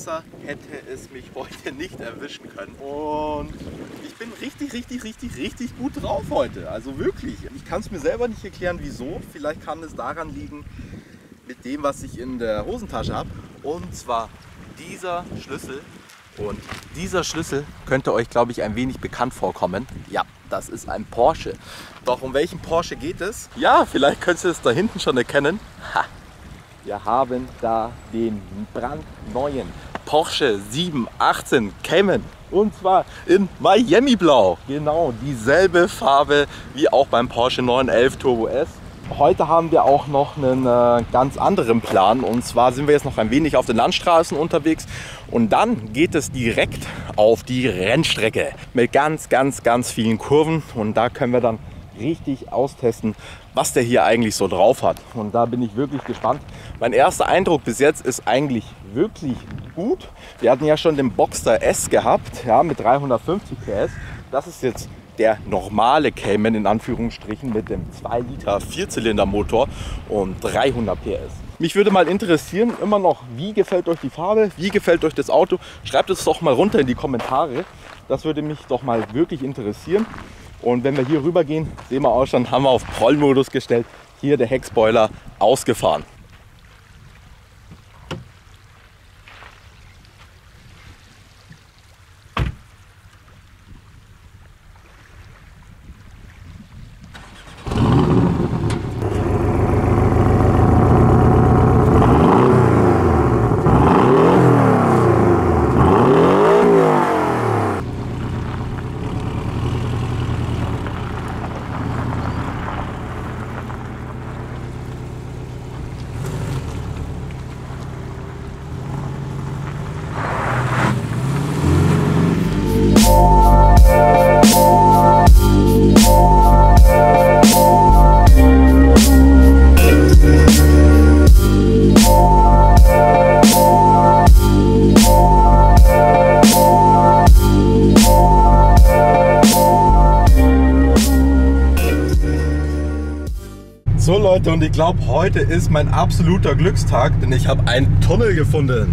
Besser hätte es mich heute nicht erwischen können. Und ich bin richtig gut drauf heute. Also wirklich. Ich kann es mir selber nicht erklären, wieso. Vielleicht kann es daran liegen, mit dem, was ich in der Hosentasche habe. Und zwar dieser Schlüssel. Und dieser Schlüssel könnte euch, glaube ich, ein wenig bekannt vorkommen. Ja, das ist ein Porsche. Doch um welchen Porsche geht es? Ja, vielleicht könnt ihr es da hinten schon erkennen. Ha. Wir haben da den brandneuen Porsche 718 Cayman. Und zwar in Miami Blau. Genau dieselbe Farbe wie auch beim Porsche 911 Turbo S. Heute haben wir auch noch einen ganz anderen Plan. Und zwar sind wir jetzt noch ein wenig auf den Landstraßen unterwegs. Und dann geht es direkt auf die Rennstrecke. Mit ganz vielen Kurven. Und da können wir dann richtig austesten, was der hier eigentlich so drauf hat. Und da bin ich wirklich gespannt. Mein erster Eindruck bis jetzt ist eigentlich wirklich gut. Wir hatten ja schon den Boxster S gehabt, ja, mit 350 PS. Das ist jetzt der normale Cayman in Anführungsstrichen mit dem 2 Liter Vierzylindermotor und 300 PS. Mich würde mal interessieren, immer noch, wie gefällt euch die Farbe, wie gefällt euch das Auto? Schreibt es doch mal runter in die Kommentare. Das würde mich doch mal wirklich interessieren. Und wenn wir hier rüber gehen, sehen wir auch schon, haben wir auf Prollmodus gestellt. Hier der Heckspoiler ausgefahren. So Leute, und ich glaube, heute ist mein absoluter Glückstag, denn ich habe einen Tunnel gefunden.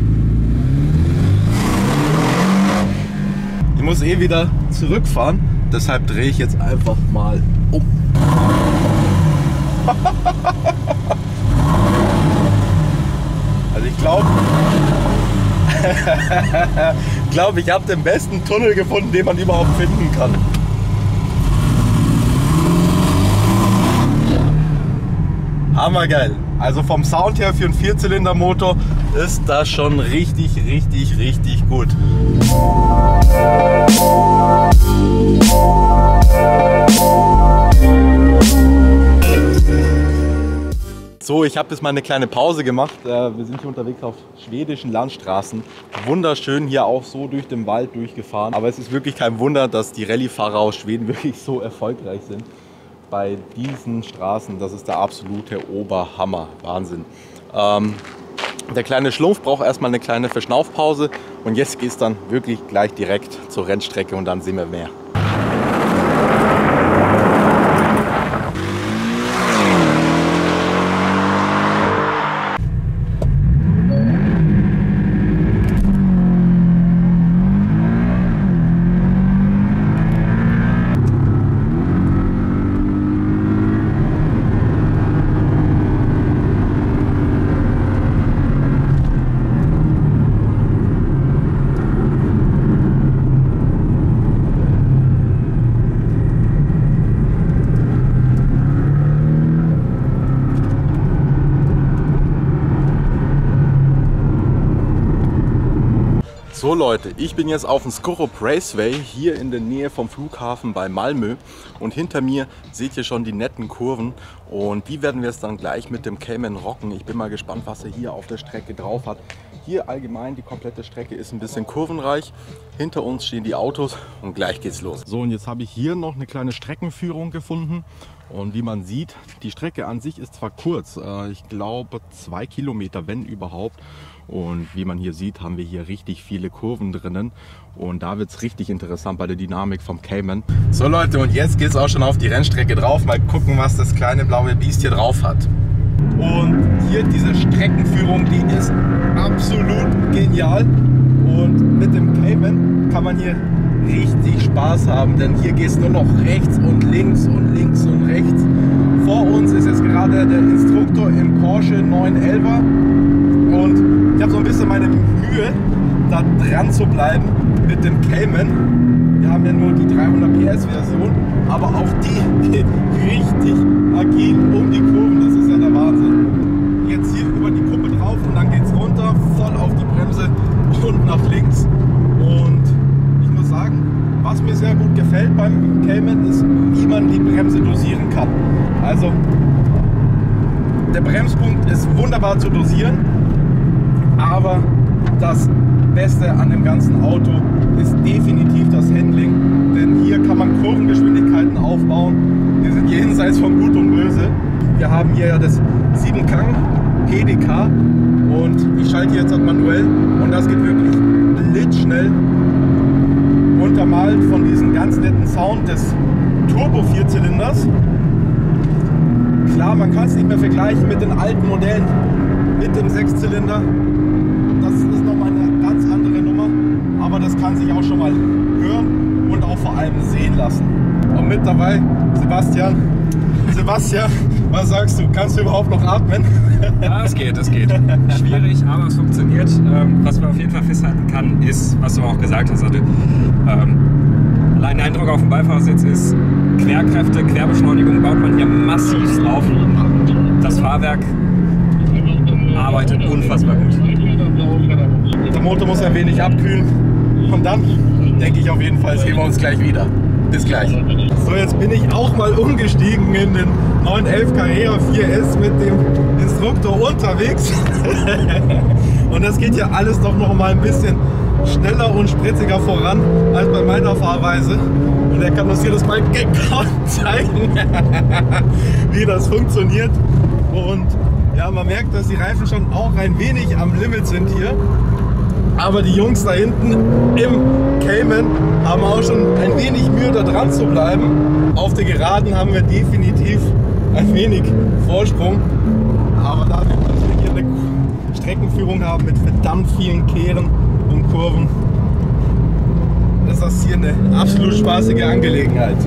Ich muss eh wieder zurückfahren, deshalb drehe ich jetzt einfach mal um. Also ich glaube, ich habe den besten Tunnel gefunden, den man überhaupt finden kann. Hammergeil. Also vom Sound her für einen Vierzylindermotor ist das schon richtig gut. So, ich habe jetzt mal eine kleine Pause gemacht. Wir sind hier unterwegs auf schwedischen Landstraßen. Wunderschön hier auch so durch den Wald durchgefahren. Aber es ist wirklich kein Wunder, dass die Rallye-Fahrer aus Schweden wirklich so erfolgreich sind. Bei diesen Straßen, das ist der absolute Oberhammer, Wahnsinn. Der kleine Schlumpf braucht erstmal eine kleine Verschnaufpause und jetzt geht es dann wirklich gleich direkt zur Rennstrecke und dann sehen wir mehr. So Leute, ich bin jetzt auf dem Skurup Raceway hier in der Nähe vom Flughafen bei Malmö und hinter mir seht ihr schon die netten Kurven und die werden wir jetzt dann gleich mit dem Cayman rocken. Ich bin mal gespannt, was er hier auf der Strecke drauf hat. Hier allgemein die komplette Strecke ist ein bisschen kurvenreich. Hinter uns stehen die Autos und gleich geht's los. So, und jetzt habe ich hier noch eine kleine Streckenführung gefunden. Und wie man sieht, die Strecke an sich ist zwar kurz, ich glaube 2 Kilometer, wenn überhaupt. Und wie man hier sieht, haben wir hier richtig viele Kurven drinnen. Und da wird es richtig interessant bei der Dynamik vom Cayman. So Leute, und jetzt geht es auch schon auf die Rennstrecke drauf. Mal gucken, was das kleine blaue Biest hier drauf hat. Und hier diese Streckenführung, die ist absolut genial. Und mit dem Cayman kann man hier richtig Spaß haben, denn hier geht es nur noch rechts und links und links und rechts. Vor uns ist jetzt gerade der Instruktor im Porsche 911er und ich habe so ein bisschen meine Mühe, da dran zu bleiben mit dem Cayman. Wir haben ja nur die 300 PS Version, aber auch die geht richtig agil um die Kurven, das ist ja der Wahnsinn. Jetzt hier über die Kuppe drauf und dann geht es runter, voll auf die Bremse und nach links. Und ich muss sagen, was mir sehr gut gefällt beim Cayman ist, wie man die Bremse dosieren kann. Also der Bremspunkt ist wunderbar zu dosieren, aber das Beste an dem ganzen Auto ist definitiv das Handling, denn hier kann man Kurvengeschwindigkeiten aufbauen, die sind jenseits von Gut und Böse. Wir haben hier ja das 7-Gang PDK und ich schalte jetzt manuell und das geht wirklich blitzschnell, untermalt von diesem ganz netten Sound des Turbo-Vierzylinders. Klar, man kann es nicht mehr vergleichen mit den alten Modellen mit dem Sechszylinder. Das ist nochmal eine ganz andere Nummer, aber das kann sich auch schon mal hören und auch vor allem sehen lassen. Und mit dabei Sebastian. Sebastian, was sagst du? Kannst du überhaupt noch atmen? Ja, es geht, es geht. Schwierig, aber es funktioniert. Was man auf jeden Fall festhalten kann, ist, was du auch gesagt hast, also, allein der Eindruck auf dem Beifahrersitz ist, Querkräfte, Querbeschleunigung baut man hier massiv drauf. Das Fahrwerk arbeitet unfassbar gut. Der Motor muss ein wenig abkühlen und dann denke ich auf jeden Fall, sehen wir uns gleich wieder. Bis gleich. So, jetzt bin ich auch mal umgestiegen in den 911 Carrera 4S mit dem Instruktor unterwegs. Und das geht ja alles doch noch mal ein bisschen schneller und spritziger voran als bei meiner Fahrweise. Und er kann uns hier das mal genau zeigen, wie das funktioniert. Und ja, man merkt, dass die Reifen schon auch ein wenig am Limit sind hier. Aber die Jungs da hinten im Cayman haben auch schon ein wenig Mühe, da dran zu bleiben. Auf der Geraden haben wir definitiv ein wenig Vorsprung. Aber dadurch, dass wir hier eine Streckenführung haben mit verdammt vielen Kehren und Kurven, ist das hier eine absolut spaßige Angelegenheit.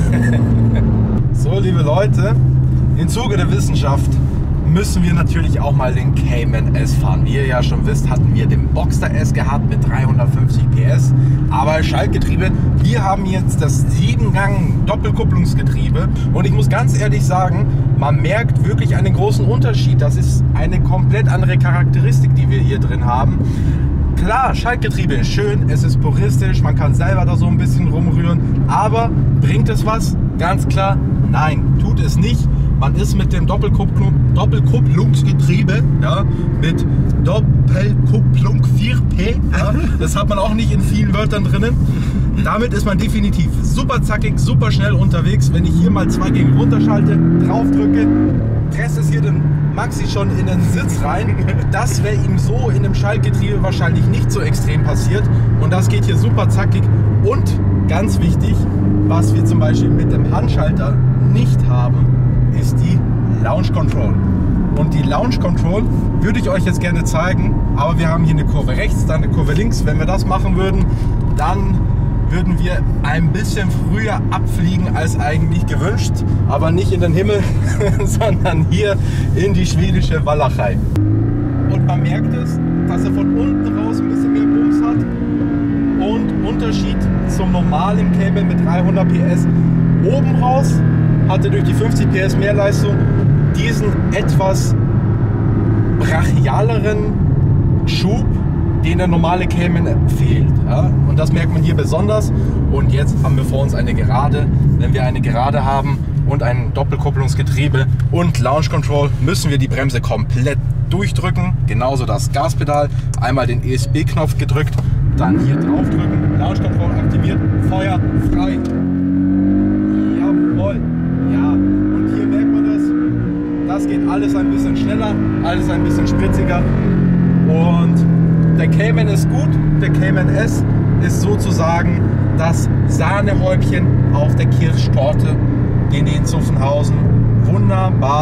So, liebe Leute, im Zuge der Wissenschaft müssen wir natürlich auch mal den Cayman S fahren. Wie ihr ja schon wisst, hatten wir den Boxster S gehabt mit 350 PS, aber Schaltgetriebe. Wir haben jetzt das 7-Gang Doppelkupplungsgetriebe und ich muss ganz ehrlich sagen, man merkt wirklich einen großen Unterschied. Das ist eine komplett andere Charakteristik, die wir hier drin haben. Klar, Schaltgetriebe ist schön, es ist puristisch, man kann selber da so ein bisschen rumrühren, aber bringt es was? Ganz klar, nein, tut es nicht. Man ist mit dem Doppelkupplungsgetriebe, ja, mit Doppelkupplung 4P, ja, das hat man auch nicht in vielen Wörtern drinnen. Damit ist man definitiv super zackig, super schnell unterwegs. Wenn ich hier mal 2 gegen runter schalte, drauf drücke, presst es hier den Maxi schon in den Sitz rein. Das wäre ihm so in dem Schaltgetriebe wahrscheinlich nicht so extrem passiert. Und das geht hier super zackig. Und ganz wichtig, was wir zum Beispiel mit dem Handschalter nicht haben, ist die Launch Control. Und die Launch Control würde ich euch jetzt gerne zeigen, aber wir haben hier eine Kurve rechts, dann eine Kurve links. Wenn wir das machen würden, dann würden wir ein bisschen früher abfliegen als eigentlich gewünscht, aber nicht in den Himmel, sondern hier in die schwedische Walachei. Und man merkt es, dass er von unten raus ein bisschen mehr Bums hat und Unterschied zum normalen Cayman mit 300 PS. Oben raus hatte durch die 50 PS mehr Leistung diesen etwas brachialeren Schub, den der normale Cayman fehlt. Ja? Und das merkt man hier besonders. Und jetzt haben wir vor uns eine Gerade. Wenn wir eine Gerade haben und ein Doppelkupplungsgetriebe und Launch Control, müssen wir die Bremse komplett durchdrücken. Genauso das Gaspedal. Einmal den ESP-Knopf gedrückt, dann hier drauf drücken, Launch Control aktiviert, Feuer frei. Jawohl. Ja, und hier merkt man das. Das geht alles ein bisschen schneller, alles ein bisschen spritziger. Und der Cayman ist gut, der Cayman S ist sozusagen das Sahnehäubchen auf der Kirschtorte in Zuffenhausen. Wunderbar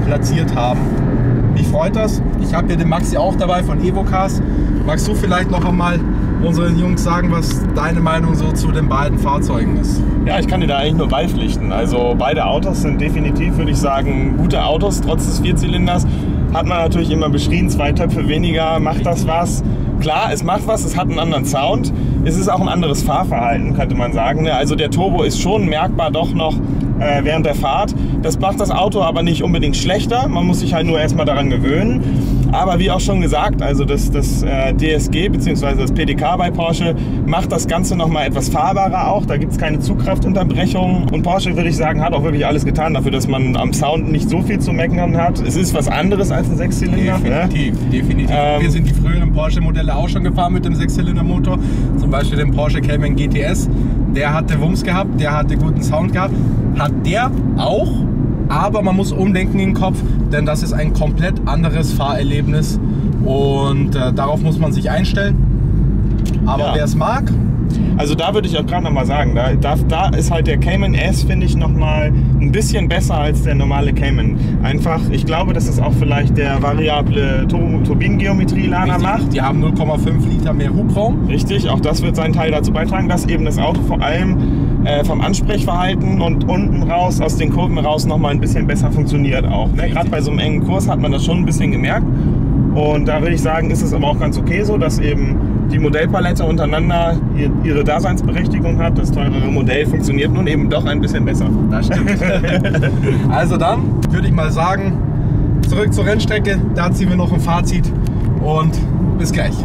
platziert haben. Mich freut das. Ich habe hier den Maxi auch dabei von Evocars. Magst du vielleicht noch einmal unseren Jungs sagen, was deine Meinung so zu den beiden Fahrzeugen ist? Ja, ich kann dir da eigentlich nur beipflichten. Also beide Autos sind definitiv, würde ich sagen, gute Autos. Trotz des Vierzylinders hat man natürlich immer beschrien, 2 Töpfe weniger, macht das was? Klar, es macht was, es hat einen anderen Sound. Es ist auch ein anderes Fahrverhalten, könnte man sagen. Also der Turbo ist schon merkbar doch noch während der Fahrt. Das macht das Auto aber nicht unbedingt schlechter. Man muss sich halt nur erstmal daran gewöhnen. Aber wie auch schon gesagt, also das DSG bzw. das PDK bei Porsche macht das Ganze nochmal etwas fahrbarer auch. Da gibt es keine Zugkraftunterbrechungen. Und Porsche, würde ich sagen, hat auch wirklich alles getan dafür, dass man am Sound nicht so viel zu meckern hat. Es ist was anderes als ein Sechszylinder. Definitiv, ne? Definitiv. Wir sind die früheren Porsche-Modelle auch schon gefahren mit dem Sechszylindermotor. Zum Beispiel den Porsche Cayman GTS. Der hatte Wumms gehabt, der hatte guten Sound gehabt. Hat der auch, aber man muss umdenken im Kopf, denn das ist ein komplett anderes Fahrerlebnis und darauf muss man sich einstellen. Aber Ja. wer es mag, Also da würde ich auch gerade nochmal sagen, da ist halt der Cayman S, finde ich, nochmal ein bisschen besser als der normale Cayman. Einfach, ich glaube, dass es auch vielleicht der variable Turbinengeometrie-Lader macht. die haben 0,5 Liter mehr Hubraum. Richtig, auch das wird seinen Teil dazu beitragen, dass eben das Auto vor allem vom Ansprechverhalten und unten raus, aus den Kurven raus, nochmal ein bisschen besser funktioniert auch. Ne? Gerade bei so einem engen Kurs hat man das schon ein bisschen gemerkt. Und da würde ich sagen, ist es aber auch ganz okay so, dass eben die Modellpalette untereinander ihre Daseinsberechtigung hat. Das teurere Modell funktioniert nun eben doch ein bisschen besser. Das stimmt. Also dann würde ich mal sagen, zurück zur Rennstrecke, da ziehen wir noch ein Fazit und bis gleich.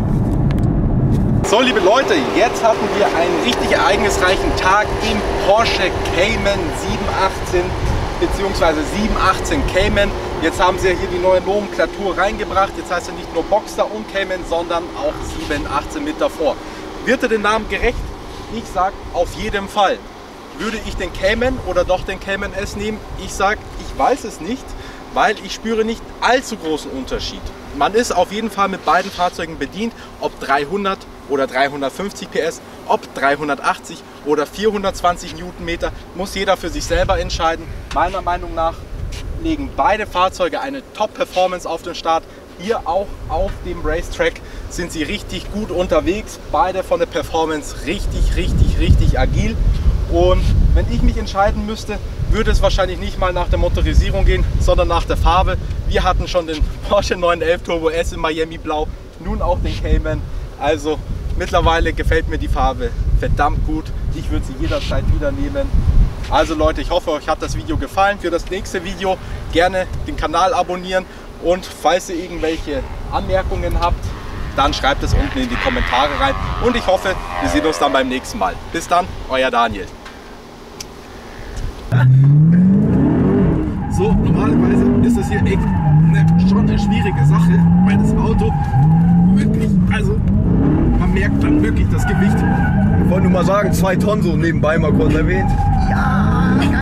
So, liebe Leute, jetzt hatten wir einen richtig ereignisreichen Tag im Porsche Cayman 718 bzw. 718 Cayman. Jetzt haben sie ja hier die neue Nomenklatur reingebracht. Jetzt heißt er nicht nur Boxster und Cayman, sondern auch 718 mit davor. Wird er den Namen gerecht? Ich sage auf jeden Fall. Würde ich den Cayman oder doch den Cayman S nehmen? Ich sage, ich weiß es nicht, weil ich spüre nicht allzu großen Unterschied. Man ist auf jeden Fall mit beiden Fahrzeugen bedient, ob 300 oder 350 PS, ob 380 oder 420 Newtonmeter, muss jeder für sich selber entscheiden. Meiner Meinung nach legen beide Fahrzeuge eine Top-Performance auf den Start. Hier auch auf dem Racetrack sind sie richtig gut unterwegs. Beide von der Performance richtig agil. Und wenn ich mich entscheiden müsste, würde es wahrscheinlich nicht mal nach der Motorisierung gehen, sondern nach der Farbe. Wir hatten schon den Porsche 911 Turbo S in Miami Blau, nun auch den Cayman. Also mittlerweile gefällt mir die Farbe verdammt gut. Ich würde sie jederzeit wieder nehmen. Also Leute, ich hoffe, euch hat das Video gefallen. Für das nächste Video gerne den Kanal abonnieren und falls ihr irgendwelche Anmerkungen habt, dann schreibt es unten in die Kommentare rein. Und ich hoffe, wir sehen uns dann beim nächsten Mal. Bis dann, euer Daniel. So, normalerweise ist das hier echt schon eine schwierige Sache, weil das Auto wirklich, also man merkt dann wirklich das Gewicht. Ich wollte nur mal sagen, 2 Tonnen so nebenbei mal kurz erwähnt. Ja,